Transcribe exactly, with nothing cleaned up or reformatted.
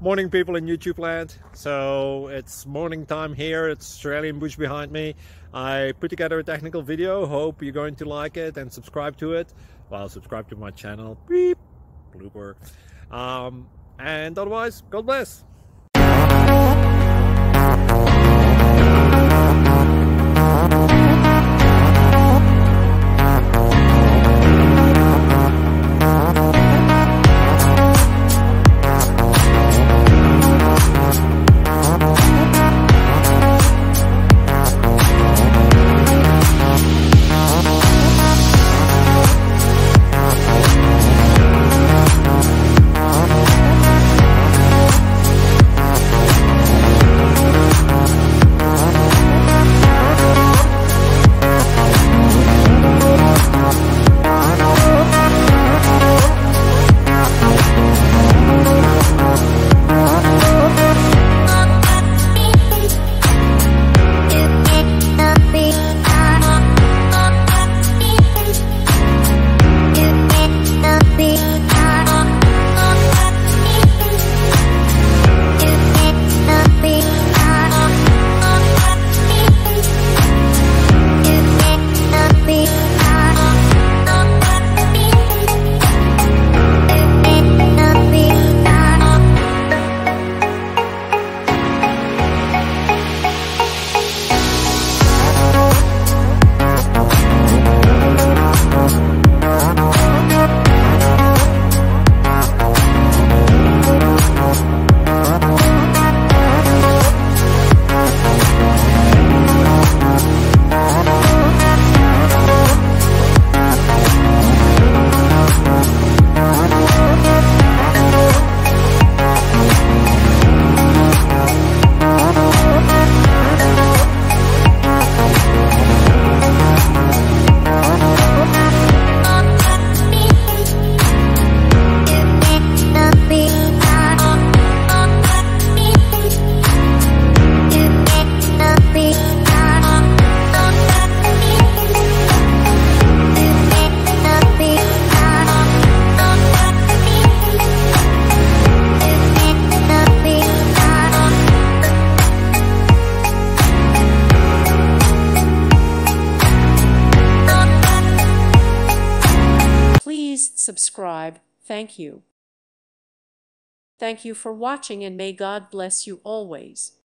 Morning, people in YouTube land. So it's morning time here. It's Australian bush behind me. I put together a technical video. Hope you're going to like it and subscribe to it. Well, subscribe to my channel. Beep. Blooper. Um, and otherwise, God bless. Subscribe. Thank you. Thank you for watching, and may God bless you always.